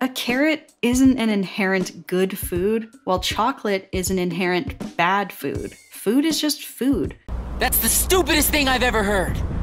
A carrot isn't an inherent good food, while chocolate is an inherent bad food. Food is just food. That's the stupidest thing I've ever heard.